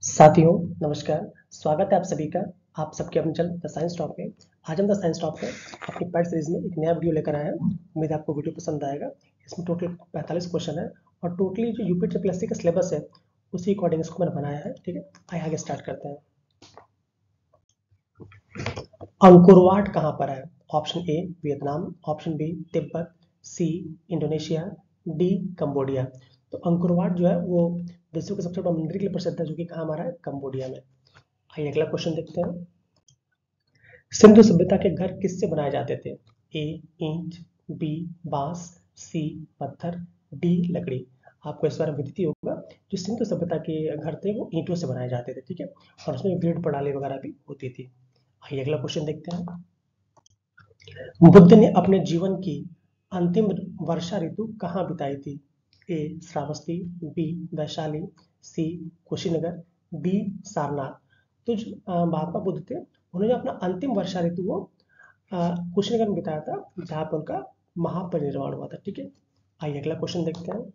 साथियों नमस्कार। स्वागत है आप सभी का आप सबके अपने चैनल द साइंस टॉप में। आज हम द साइंस टॉप में अपनी पैट सीरीज में एक नया वीडियो लेकर आए हैं। उम्मीद है आपको वीडियो पसंद आएगा। इसमें टोटल 45 क्वेश्चन है और टोटली जो यूपी ट्रिपल एससी का सिलेबस है उसी अकॉर्डिंग इसको मैंने बनाया है। ठीक है, आइए आगे स्टार्ट करते हैं। अंकुरवाट कहाँ पर है? Option A Vietnam, option B Tibet, C Indonesia, D Cambodia. तो अंकुरवाट जो है वो विश्व के सबसे बड़ा मंदिर के लिए प्रसिद्ध है, जो कि कहाँ हमारा है? कंबोडिया में। आइए अगला क्वेश्चन देखते हैं। सिंधु सभ्यता के घर किससे बनाए जाते थे? ए ईंट, बी बांस, सी पत्थर, डी लकड़ी। आपको इस बारे में विदित ही होगा, जो सिंधु सभ्यता के घर थे वो ईंटों से बनाए जाते थे। ठीक है, और उसमें ग्रिड प्रणाली वगैरह भी होती थी। आइए अगला क्वेश्चन देखते हैं। बुद्ध ने अपने जीवन की अंतिम वर्षा ऋतु कहाँ बिताई थी? A Shravasti, B Vaishali, C Kushinagar, D Sarnath. तो जो महात्मा बुद्ध थे उन्होंने अपना अंतिम वर्षा ऋतु वो कुशीनगर में बिताया था, जहाँ पर उनका महापरिनिर्वाण हुआ था। ठीक है, आइए अगला क्वेश्चन देखते हैं।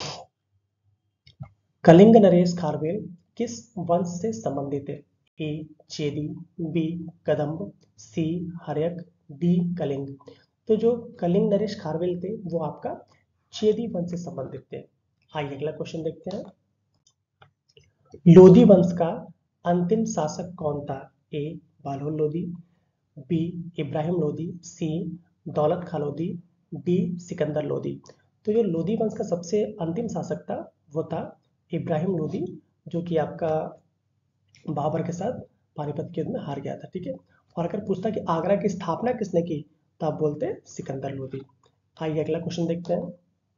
कलिंग नरेश खारवेल किस वंश से संबंधित है? ए चेदी, बी कदम्ब, सी हर्यक, डी कलिंग। तो जो कलिंग नरेश खारवेल थे वो आपका चेदी वंश से संबंधित थे। आइए अगला क्वेश्चन देखते हैं। लोधी वंश का अंतिम शासक कौन था? A Bahlol Lodi, B Ibrahim Lodi, C Daulat Khan Lodi, D Sikandar Lodi. तो जो लोधी वंश का सबसे अंतिम शासक था वो था इब्राहिम लोधी, जो कि आपका बाबर के साथ पानीपत के युद्ध में हार गया था। ठीक है, और अगर पूछता कि आगरा की स्थापना किसने की तो आप बोलते सिकंदर लोधी। आइए अगला क्वेश्चन देखते हैं।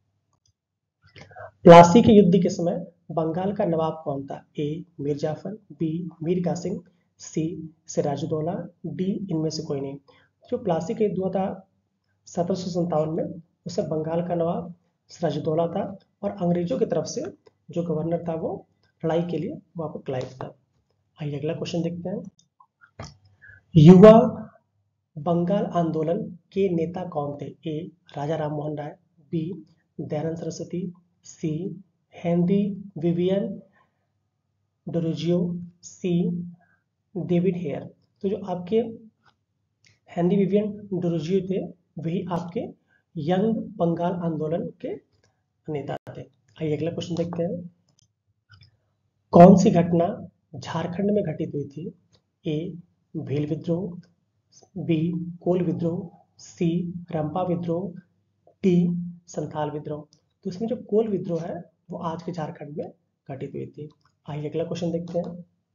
प्लासी के युद्ध के समय बंगाल का नवाब कौन था? A Mir Jafar, B Mir Qasim, C Sirajuddaula, D इनमें से कोई नहीं। जो प्लासी का युद्ध हुआ था 1757 में, उससे बंगाल का नवाब सिराजुद्दौला था और अंग्रेजों की तरफ से जो गवर्नर था वो लड़ाई के लिए वहां पर क्लाइव था। आइए अगला क्वेश्चन देखते हैं। युवा बंगाल आंदोलन के नेता कौन थे? A Raja Ram Mohan Roy, B Dayanand Saraswati, C Henry Vivian Derozio, C David Hare. तो जो आपके हेनरी विवियन डोरिजियो थे वही आपके यंग बंगाल आंदोलन के नेता थे। आइए अगला क्वेश्चन देखते हैं। कौन सी घटना झारखंड में घटित हुई थी? ए भील विद्रोह, बी कोल विद्रोह, सी रंपा विद्रोह, डी संथाल विद्रोह। तो इसमें जो कोल विद्रोह है वो आज के झारखंड में घटित हुई थी। आइए अगला क्वेश्चन देखते हैं।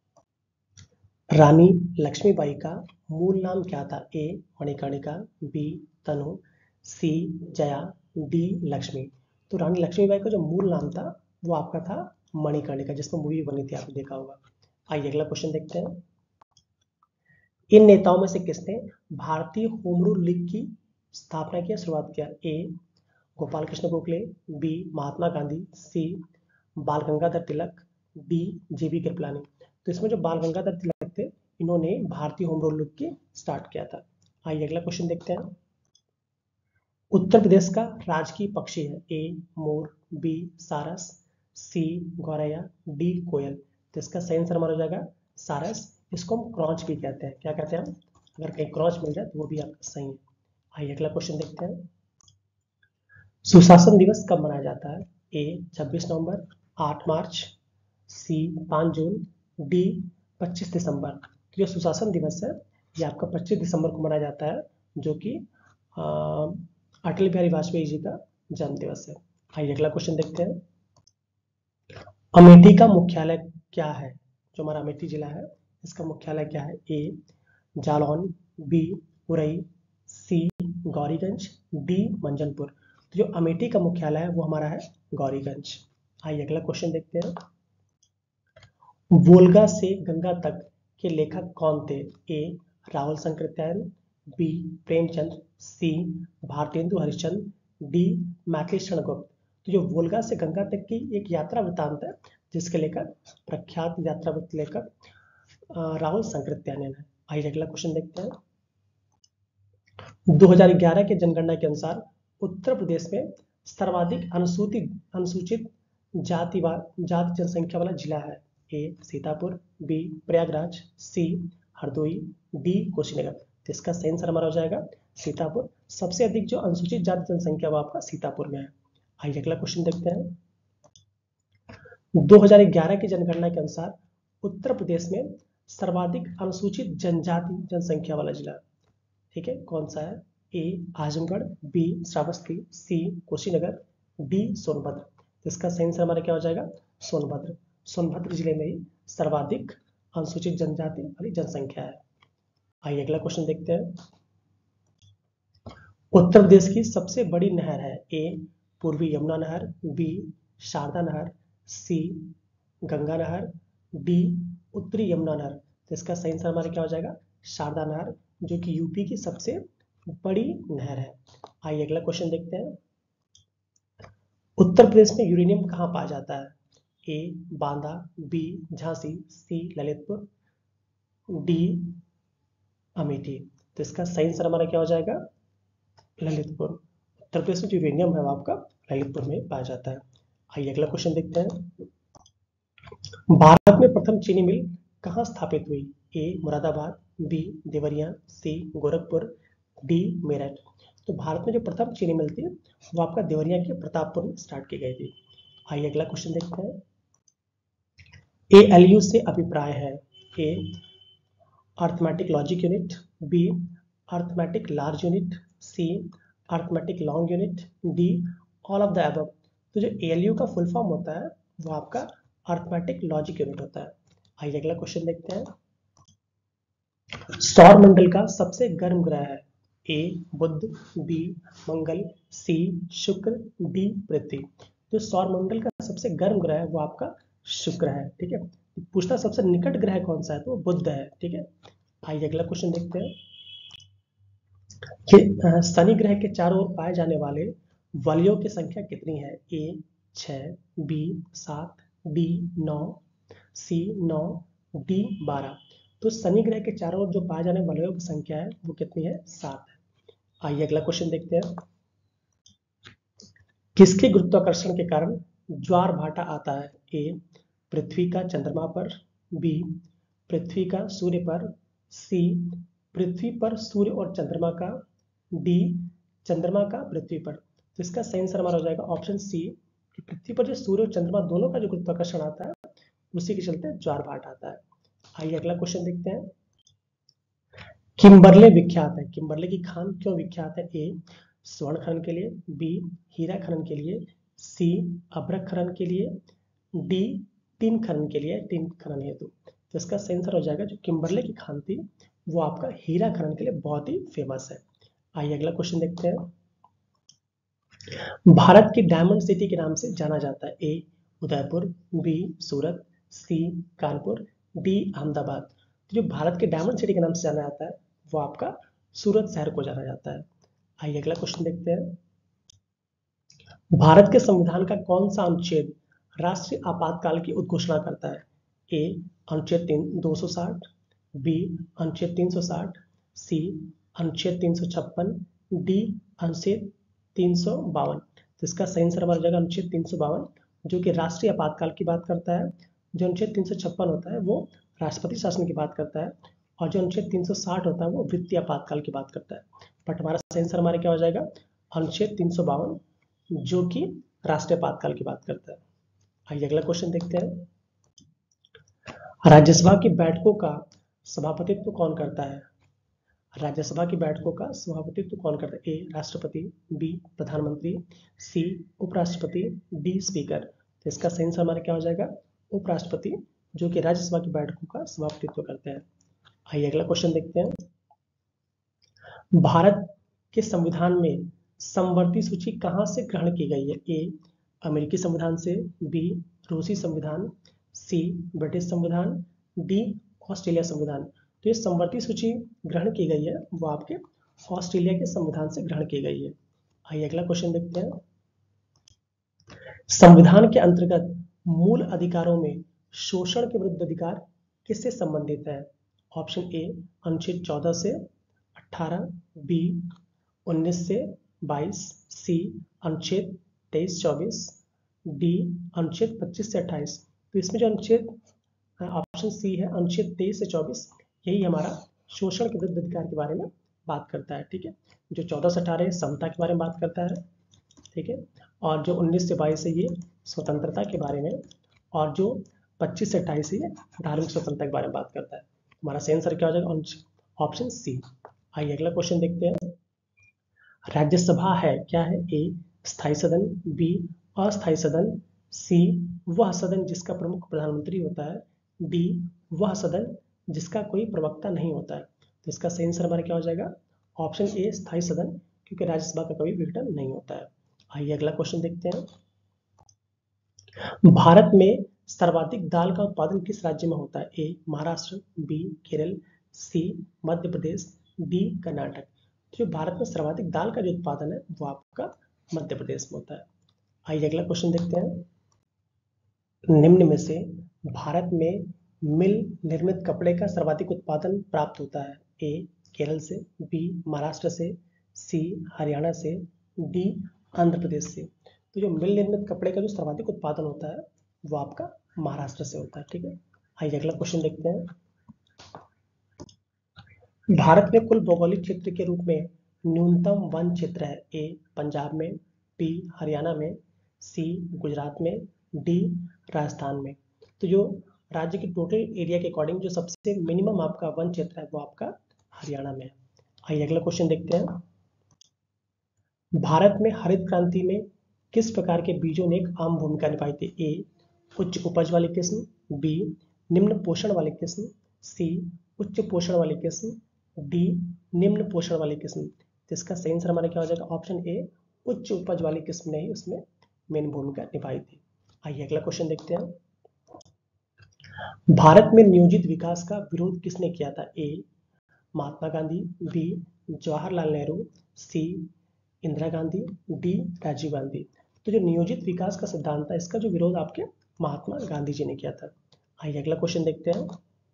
रानी लक्ष्मीबाई का मूल नाम क्या था? A Manikarnika, B Tanu, C Jaya, D Lakshmi. तो रानी लक्ष्मीबाई का जो मूल नाम था वो आपका था मणिकर्णिका, जिसमें मूवी बनी थी, आपने देखा होगा। आइए अगला क्वेश्चन देखते हैं। इन नेताओं में से किसने भारतीय होम रूल लीग की स्थापना की, शुरुआत किया? A Gopal Krishna Gokhale, B Mahatma Gandhi, C Bal Gangadhar Tilak, D JB Kripalani. तो इसमें जो बाल गंगाधर तिलक थे इन्होंने भारतीय होम रूल लीग की स्टार्ट किया था। आइए अगला क्वेश्चन देखते हैं। उत्तर प्रदेश का राजकीय पक्षी है? ए मोर, बी सारस, सी गौरैया, डी कोयल। तो इसका सही आंसर हमारा हो जाएगा सारस। इसको हम क्रॉच भी कहते हैं। क्या कहते हैं हम? अगर कहीं क्रॉच मिल जाए तो वो भी आपका सही है। आइए अगला क्वेश्चन देखते हैं। सुशासन दिवस कब मनाया जाता है? ए 26 नवंबर, 8 मार्च, सी 5 जून, डी 25 दिसंबर। तो जो सुशासन दिवस है ये आपका 25 दिसंबर को मनाया जाता है, जो कि अटल बिहारी वाजपेयी जी का जन्म दिवस है। आइए अगला क्वेश्चन देखते हैं। अमेठी का मुख्यालय क्या है? जो हमारा अमेठी जिला है इसका मुख्यालय क्या है? A Jalaun, B Orai, C Gauriganj, D Manjhanpur. तो जो अमेठी का मुख्यालय है वो हमारा है गौरीगंज। आइए अगला क्वेश्चन देखते हैं। वोल्गा से गंगा तक के लेखक कौन थे? A Rahul Sankrityayan, B Premchand, C Bharatendu Harishchandra, D Maithili Sharan Gupt. तो जो वोल्गा से गंगा तक की एक यात्रा वृत्तांत है जिसके लेखक प्रख्यात यात्रा वृत्त लेखक राहुल शंकरत्यायन है। आइए अगला क्वेश्चन देखते हैं। 2011 के जनगणना के अनुसार उत्तर प्रदेश में सर्वाधिक अनुसूचित जाति जनसंख्या वाला जिला है? A Sitapur, B Prayagraj, C Hardoi, D Kushinagar. तो इसका सही आंसर हमारा हो जाएगा सीतापुर। सबसे अधिक जो अनुसूचित जाति जनसंख्या वो आपका सीतापुर में है। आइए अगला क्वेश्चन देखते हैं। 2011 की जनगणना के अनुसार उत्तर प्रदेश में सर्वाधिक अनुसूचित जनजाति जनसंख्या वाला जिला, ठीक है, कौन सा है? A Azamgarh, B Shravasti, C Kushinagar, D Sonbhadra. तो इसका सही आंसर हमारा क्या हो जाएगा? सोनभद्र। सोनभद्र जिले में ही सर्वाधिक अनुसूचित जनजाति वाली जनसंख्या है। आइए अगला क्वेश्चन देखते हैं। उत्तर प्रदेश की सबसे बड़ी नहर है? ए पूर्वी यमुना नहर, बी शारदा नहर, सी गंगा नहर, डी उत्तरी यमुना नहर। तो इसका सही आंसर हमारा क्या हो जाएगा? शारदा नहर, जो कि यूपी की सबसे बड़ी नहर है। आइए अगला क्वेश्चन देखते हैं। उत्तर प्रदेश में यूरेनियम कहाँ पाया जाता है? A Banda, B Jhansi, C Lalitpur, D Amethi. तो इसका सही आंसर हमारा क्या हो जाएगा? ललितपुर। उत्तर प्रदेश में जो यूरेनियम है वो आपका ललितपुर में पाया जाता है। आइए अगला क्वेश्चन देखते हैं। भारत में प्रथम चीनी मिल कहाँ स्थापित हुई? A Moradabad, B Deoria, C Gorakhpur, D Meerut. तो भारत में जो प्रथम चीनी मिल थी वो आपका देवरिया के प्रतापपुर में स्टार्ट की गई थी। आइए अगला क्वेश्चन देखते हैं। ALU से अभिप्राय है? A arithmetic logic unit, B arithmetic large unit, C arithmetic long unit, D all of the above. तो जो ALU का फुल फॉर्म होता है वो आपका अर्थमेटिक लॉजिक यूनिट होता है। आइए अगला क्वेश्चन देखते हैं। सौर मंडल का सबसे गर्म ग्रह है? ए बुध, बी मंगल, सी शुक्र, डी पृथ्वी। तो सौर मंडल का सबसे गर्म ग्रह है वो आपका शुक्र है, ठीक है। पूछता सबसे निकट ग्रह कौन सा है? तो बुध है, ठीक है। आइए अगला क्वेश्चन देखते हैं। कि शनि ग्रह के चारों ओर पाए जाने वाले वलयों की संख्या कितनी है? A 6, B 7, D 9, C 9, D 12। तो शनि ग्रह के चारों ओर जो पाए जाने वाले वलयों की संख्या है वो कितनी है? 7 है। आइए अगला क्वेश्चन देखते हैं। किसके गुरुत्वाकर्षण के कारण ज्वार भाटा आता है? ए पृथ्वी का चंद्रमा पर, बी पृथ्वी का सूर्य पर, सी पृथ्वी पर सूर्य और चंद्रमा का, डी चंद्रमा का पृथ्वी पर। तो इसका सही आंसर हमारा हो जाएगा ऑप्शन सी, कि पृथ्वी पर जो सूर्य और चंद्रमा दोनों का जो गुरुत्वाकर्षण आता है उसी के चलते ज्वार भाटा आता है। आइए अगला क्वेश्चन देखते हैं। किम्बरले विख्यात है? किम्बरले की खान क्यों विख्यात है? ए स्वर्ण खनन के लिए, बी हीरा खनन के लिए, सी अभ्रक खनन के लिए, डी टिन खनन के लिए, टिन खनन हेतु। तो इसका सही आंसर हो जाएगा जो किम्बरले की खान थी वो आपका हीरा खनन के लिए बहुत ही फेमस है। आइए अगला क्वेश्चन देखते हैं। भारत की डायमंड सिटी के नाम से जाना जाता है? A Udaipur, B Surat, C Kanpur, D Ahmedabad. जो भारत के डायमंड सिटी के नाम से जाना जाता है वो आपका सूरत शहर को जाना जाता है। आइए अगला क्वेश्चन देखते हैं। भारत के संविधान का कौन सा अनुच्छेद राष्ट्रीय आपातकाल की उद्घोषणा करता है? ए अनुच्छेद 260, बी अनुच्छेद 360, सी अनुच्छेद 356, डी अनुच्छेद 352। तो इसका सही आंसर हमारा जाएगा अनुच्छेद 352, जो कि राष्ट्रीय आपातकाल की बात करता है। जो अनुच्छेद 356 होता है वो राष्ट्रपति शासन की बात करता है, और जो अनुच्छेद 360 होता है वो वित्तीय आपातकाल की बात करता है। बट हमारा सही आंसर हमारा क्या हो जाएगा? अनुच्छेद 352, जो कि राष्ट्रीय आपातकाल की बात करता है। आइए अगला क्वेश्चन देखते हैं। राज्यसभा की बैठकों का सभापतित्व कौन करता है? राज्यसभा की बैठकों का सभापतित्व कौन करता है? ए राष्ट्रपति, बी प्रधानमंत्री, सी उपराष्ट्रपति, डी स्पीकर। तो इसका सही आंसर हमारा क्या हो जाएगा? उपराष्ट्रपति, जो कि राज्यसभा की बैठकों का सभापतित्व करते हैं। आइए अगला क्वेश्चन देखते हैं। भारत के संविधान में समवर्ती सूची कहां से ग्रहण की गई है? ए अमेरिकी संविधान से, बी रूसी संविधान, सी ब्रिटिश संविधान, डी ऑस्ट्रेलिया संविधान। तो ये समवर्ती सूची ग्रहण की गई है वो आपके ऑस्ट्रेलिया के संविधान से ग्रहण की गई है। आइए अगला क्वेश्चन देखते हैं। संविधान के अंतर्गत मूल अधिकारों में शोषण के विरुद्ध अधिकार किससे संबंधित है? ऑप्शन ए अनुच्छेद 14 से 18, बी 19 से 22, सी अनुच्छेद 23-24, डी अनुच्छेद 25 से 28। तो इसमें जो अनुच्छेद ऑप्शन सी है अनुच्छेद 23 से 24, यही हमारा शोषण के विरुद्ध अधिकार के बारे में बात करता है। ठीक है, जो 14 से 18 समता के बारे में बात करता है। ठीक है, और जो 19 से 22 है ये स्वतंत्रता के बारे में, और जो 25 से 28 है ये धार्मिक स्वतंत्रता के बारे में बात करता है। हमारा सही आंसर क्या हो जाएगा? Option C. आइए अगला क्वेश्चन देखते हैं। राज्यसभा है क्या है? ए स्थायी सदन, बी अस्थायी सदन, सी वह सदन जिसका प्रमुख प्रधानमंत्री होता है, डी वह सदन जिसका कोई प्रवक्ता नहीं होता है। तो इसका सही आंसर हमारा क्या हो जाएगा? ऑप्शन ए स्थायी सदन, क्योंकि राज्यसभा का कभी विघटन नहीं होता है। आइए अगला क्वेश्चन देखते हैं। भारत में सर्वाधिक दाल का उत्पादन किस राज्य में होता है? A Maharashtra, B Kerala, C Madhya Pradesh, D Karnataka. तो जो भारत में सर्वाधिक दाल का जो उत्पादन है वो आपका मध्य प्रदेश में होता है। आइए अगला क्वेश्चन देखते हैं। निम्न में से भारत में मिल निर्मित कपड़े का सर्वाधिक उत्पादन प्राप्त होता है? ए केरल से, बी महाराष्ट्र से, सी हरियाणा से, डी आंध्र प्रदेश से। तो जो मिल निर्मित कपड़े का जो सर्वाधिक उत्पादन होता है वो आपका महाराष्ट्र से होता है। ठीक है, आइए अगला क्वेश्चन देखते हैं। भारत में कुल भौगोलिक क्षेत्र के रूप में न्यूनतम वन क्षेत्र है? ए पंजाब में, बी हरियाणा में, सी गुजरात में, डी राजस्थान में। तो जो राज्य की टोटल एरिया के अकॉर्डिंग जो सबसे मिनिमम आपका वन क्षेत्र है वो आपका हरियाणा में है। आइए अगला क्वेश्चन देखते हैं। भारत में हरित क्रांति में किस प्रकार के बीजों ने एक आम भूमिका निभाई थी? ए उच्च उपज वाली किस्म, बी निम्न पोषण वाली किस्म, सी उच्च पोषण वाली किस्म, डी निम्न पोषण वाली किस्म। तो इसका सही आंसर हमारा क्या हो जाएगा? ऑप्शन ए उच्च उपज वाली किस्म ने ही उसमें मेन भूमिका निभाई थी। आइए अगला क्वेश्चन देखते हैं। भारत में नियोजित विकास का विरोध किसने किया था? A Mahatma Gandhi, B Jawaharlal Nehru, C Indira Gandhi, D Rajiv Gandhi. तो जो नियोजित विकास का सिद्धांत था इसका जो विरोध आपके महात्मा गांधी जी ने किया था। आइए अगला क्वेश्चन देखते हैं।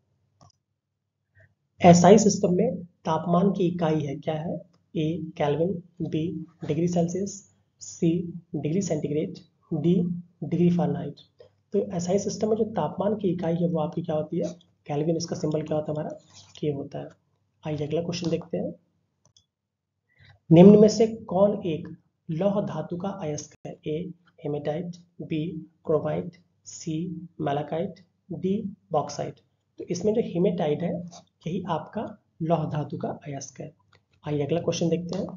एसआई सिस्टम में तापमान की इकाई है क्या है? A kelvin, B degree Celsius, C degree centigrade, D degree Fahrenheit. तो एसआई सिस्टम में जो तापमान की इकाई है वो आपकी क्या होती है? केल्विन। इसका सिंबल क्या होता है? हमारा के होता है। आइए अगला क्वेश्चन देखते हैं। निम्न में से कौन एक लौह धातु का अयस्क है? A haematite, B chromite, C malachite, D bauxite. तो इसमें जो हेमेटाइट है यही आपका लौह धातु का अयस्क है। आइए अगला क्वेश्चन देखते हैं।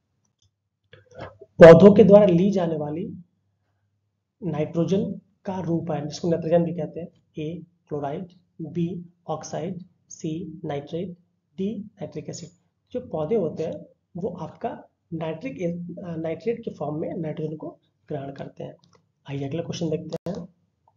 पौधों के द्वारा ली जाने वाली नाइट्रोजन का रूप है जिसको नाइट्रोजन भी कहते हैं। A chloride, B oxide, C nitrate, D nitric acid. जो पौधे होते हैं वो आपका नाइट्रेट के फॉर्म में नाइट्रोजन को ग्रहण करते हैं। आइए अगला क्वेश्चन देखते हैं।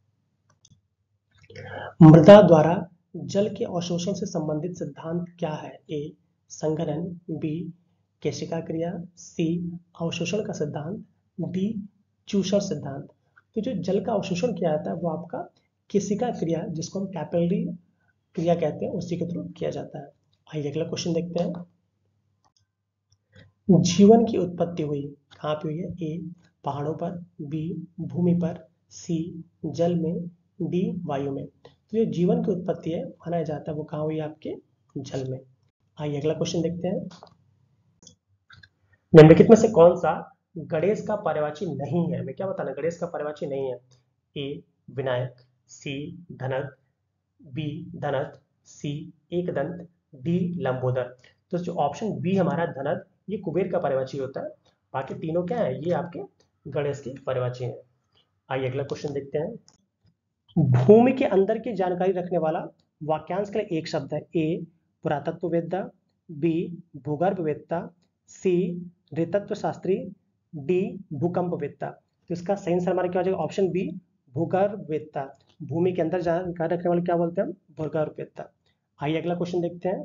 मृदा द्वारा जल के अवशोषण से संबंधित सिद्धांत क्या है? ए संघनन, बी केशिका क्रिया, सी अवशोषण का सिद्धांत, डी चूषण सिद्धांत। तो जो जल का अवशोषण किया जाता है वो आपका केशिका क्रिया जिसको हम कैपिलरी क्रिया कहते हैं उसी के थ्रू किया जाता है। आइए अगला क्वेश्चन देखते हैं। जीवन की उत्पत्ति हुई कहाँ पे हुई है? ए पहाड़ों पर, बी भूमि पर, सी जल में, डी वायु में। तो जो जीवन की उत्पत्ति है माना जाता है वो कहाँ हुई? आपके जल में। आइए अगला क्वेश्चन देखते हैं। निम्नलिखित में से कौन सा गणेश का पर्यायवाची नहीं है? मैं क्या बताना, गणेश का पर्यायवाची नहीं है। ए विनायक, सी धनत, बी धनत, सी एकदंत, डी लंबोदर। तो जो ऑप्शन बी हमारा धनत ये कुबेर का पर्यायवाची होता है, बाकी तीनों क्या है? ये आपके गणेश के पर्यायवाची हैं। आइए अगला क्वेश्चन देखते हैं। भूमि के अंदर की जानकारी रखने वाला वाक्यांश के लिए एक शब्द है। ए पुरातत्ववेत्ता, बी भूगर्भवेत्ता, सी नृतत्व शास्त्री, डी भूकंपवेत्ता। तो इसका सही आंसर हमारा क्या हो जाएगा? Option B भूगर्भवेत्ता। भूमि के अंदर जानकारी रखने वाले क्या बोलते हैं हम? भूगर्भवेत्ता। आइए अगला क्वेश्चन देखते हैं।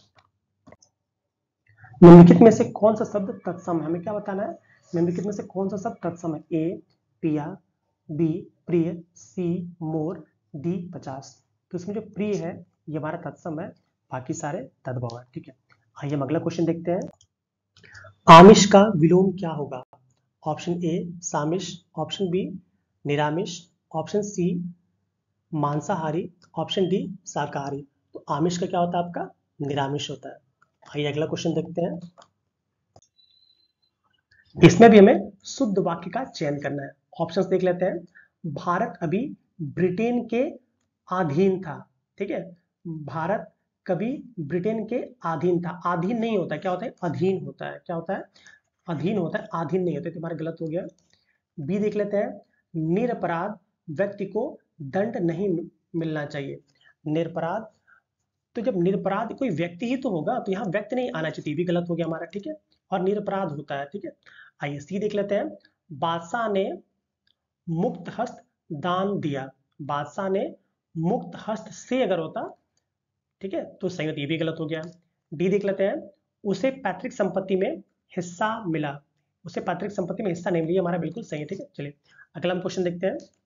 निम्नलिखित में से कौन सा शब्द तत्सम है? हमें क्या बताना है? निम्नलिखित में से कौन सा शब्द तत्सम है? ए पिया, बी प्रिय, सी मोर, डी 50। तो इसमें जो प्रिय है ये हमारा तत्सम है, बाकी सारे तद्भव है। ठीक है, आइए हम अगला क्वेश्चन देखते हैं। आमिष का विलोम क्या होगा? ऑप्शन ए सामिष, ऑप्शन बी निरामिष, ऑप्शन सी मांसाहारी, ऑप्शन डी शाकाहारी। तो आमिष का क्या होता है आपका? निरामिष होता है। आइए अगला क्वेश्चन देखते हैं। इसमें भी हमें शुद्ध वाक्य का चयन करना है। ऑप्शंस देख लेते हैं। भारत अभी ब्रिटेन के अधीन था। ठीक है, भारत कभी ब्रिटेन के अधीन था। अधीन नहीं होता, क्या होता है? अधीन होता है। क्या होता है? अधीन होता है, अधीन नहीं होता। तुम्हारा गलत हो गया। बी देख लेते हैं। निरपराध व्यक्ति को दंड नहीं मिलना चाहिए। निरपराध, तो जब निरपराध कोई व्यक्ति ही तो होगा, तो यहाँ व्यक्ति नहीं आना चाहिए, भी गलत हो गया हमारा। ठीक है, और निरपराध होता है। ठीक है, आइए सी देख लेते हैं। बादशाह ने मुक्त हस्त दान दिया। बादशाह ने मुक्त हस्त से अगर होता, ठीक है, तो सही होता, ये भी गलत हो गया। डी देख लेते हैं। उसे पैतृक संपत्ति में हिस्सा मिला। उसे पैतृक संपत्ति में हिस्सा नहीं मिली, हमारा बिल्कुल सही है। ठीक है, चलिए अगला हम क्वेश्चन देखते हैं।